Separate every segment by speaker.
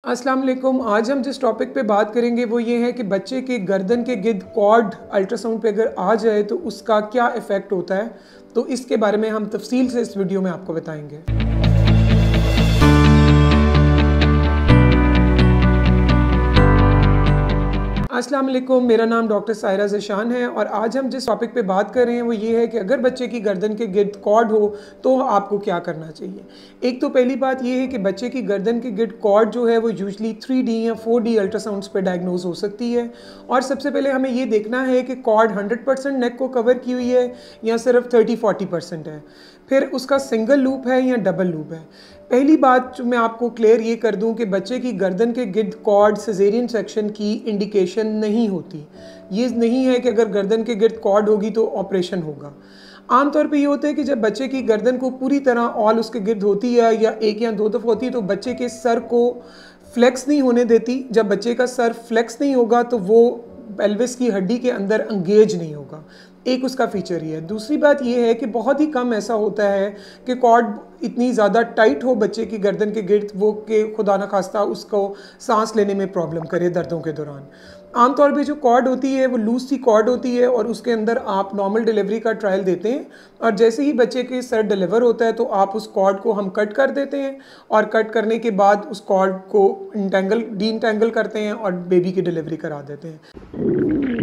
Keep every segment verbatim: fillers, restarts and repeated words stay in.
Speaker 1: अस्सलाम वालेकुम। आज हम जिस टॉपिक पे बात करेंगे वो ये है कि बच्चे के गर्दन के गिर्द कॉर्ड अल्ट्रासाउंड पे अगर आ जाए तो उसका क्या इफ़ेक्ट होता है, तो इसके बारे में हम तफसील से इस वीडियो में आपको बताएंगे। अस्सलाम वालेकुम, मेरा नाम डॉक्टर सायरा ज़ेशान है और आज हम जिस टॉपिक पे बात कर रहे हैं वो ये है कि अगर बच्चे की गर्दन के गिर्द कॉर्ड हो तो आपको क्या करना चाहिए। एक तो पहली बात ये है कि बच्चे की गर्दन के गिर्द कॉर्ड जो है वो यूजली थ्री डी या फोर डी अल्ट्रासाउंड्स पे डायग्नोज हो सकती है और सबसे पहले हमें ये देखना है कि कॉर्ड हंड्रेड परसेंट नेक को कवर की हुई है या सिर्फ थर्टी फोर्टी परसेंट है, फिर उसका सिंगल लूप है या डबल लूप है। पहली बात जो मैं आपको क्लियर ये कर दूं कि बच्चे की गर्दन के गिर्द कॉर्ड सिजेरियन सेक्शन की इंडिकेशन नहीं होती। ये नहीं है कि अगर गर्दन के गिर्द कॉर्ड होगी तो ऑपरेशन होगा। आमतौर पे ये होता है कि जब बच्चे की गर्दन को पूरी तरह ऑल उसके गिर्द होती है या एक या दो दफ़ा होती है तो बच्चे के सर को फ्लेक्स नहीं होने देती। जब बच्चे का सर फ्लेक्स नहीं होगा तो वो पेल्विस की हड्डी के अंदर एंगेज नहीं होगा। एक उसका फीचर ही है। दूसरी बात यह है कि बहुत ही कम ऐसा होता है कि कॉर्ड इतनी ज़्यादा टाइट हो बच्चे की गर्दन के गिर्द वो कि खुदा न खास्ता उसको सांस लेने में प्रॉब्लम करे दर्दों के दौरान। आमतौर पे जो कॉर्ड होती है वो लूज सी कॉर्ड होती है और उसके अंदर आप नॉर्मल डिलीवरी का ट्रायल देते हैं और जैसे ही बच्चे के सर डिलीवर होता है तो आप उस कॉर्ड को हम कट कर देते हैं और कट करने के बाद उस कॉर्ड को इंटेंगल डी इंटेंगल करते हैं और बेबी की डिलीवरी करा देते हैं।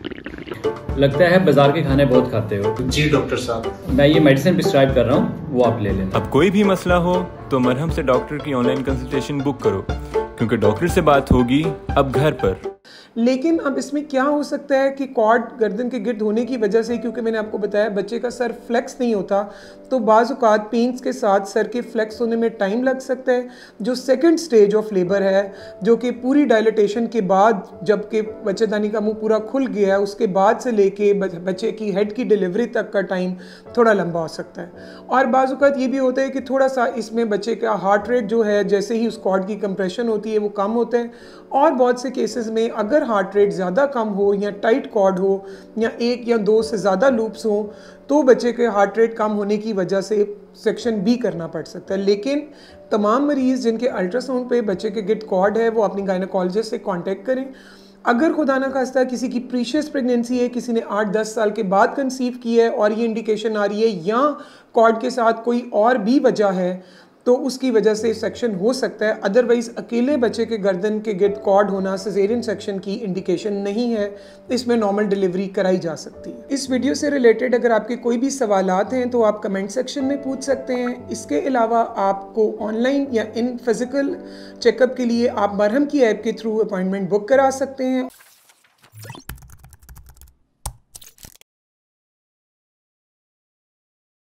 Speaker 2: लगता है बाजार के खाने बहुत खाते हो।
Speaker 3: जी डॉक्टर साहब,
Speaker 2: मैं ये मेडिसिन प्रिस्क्राइब कर रहा हूँ, वो आप ले लेना।
Speaker 4: अब कोई भी मसला हो तो मरहम से डॉक्टर की ऑनलाइन कंसल्टेशन बुक करो, क्योंकि डॉक्टर से बात होगी अब घर पर।
Speaker 1: लेकिन अब इसमें क्या हो सकता है कि कॉर्ड गर्दन के गिर्द होने की वजह से, क्योंकि मैंने आपको बताया बच्चे का सर फ्लेक्स नहीं होता, तो बाज़ औक़ात पेन्स के साथ सर के फ्लेक्स होने में टाइम लग सकता है। जो सेकंड स्टेज ऑफ लेबर है, जो कि पूरी डायलिटेशन के बाद, जबकि बच्चेदानी का मुंह पूरा खुल गया है, उसके बाद से लेके बच्चे की हेड की डिलीवरी तक का टाइम थोड़ा लंबा हो सकता है। और बाज़ औक़ात ये भी होता है कि थोड़ा सा इसमें बच्चे का हार्ट रेट जो है जैसे ही उस कॉर्ड की कंप्रेशन होती है वो कम होता है। और बहुत से केसेस में अगर हार्ट रेट ज़्यादा कम हो या टाइट कॉर्ड हो या एक या दो से ज़्यादा लूप्स हो तो बच्चे के हार्ट रेट कम होने की वजह से सेक्शन बी करना पड़ सकता है। लेकिन तमाम मरीज़ जिनके अल्ट्रासाउंड पे बच्चे के गिर्द कॉर्ड है वो अपनी गायनेकोलॉजिस्ट से कांटेक्ट करें। अगर खुदा ना खास्ता किसी की प्रीशियस प्रेगनेंसी है, किसी ने आठ दस साल के बाद कंसीव की है और ये इंडिकेशन आ रही है या कॉर्ड के साथ कोई और भी वजह है तो उसकी वजह से सेक्शन हो सकता है। अदरवाइज़ अकेले बच्चे के गर्दन के गिर्द कॉर्ड होना सिजेरियन सेक्शन की इंडिकेशन नहीं है, इसमें नॉर्मल डिलीवरी कराई जा सकती है। इस वीडियो से रिलेटेड अगर आपके कोई भी सवालात हैं तो आप कमेंट सेक्शन में पूछ सकते हैं। इसके अलावा आपको ऑनलाइन या इन फिज़िकल चेकअप के लिए आप मरहम की ऐप के थ्रू अपॉइंटमेंट बुक करा सकते हैं।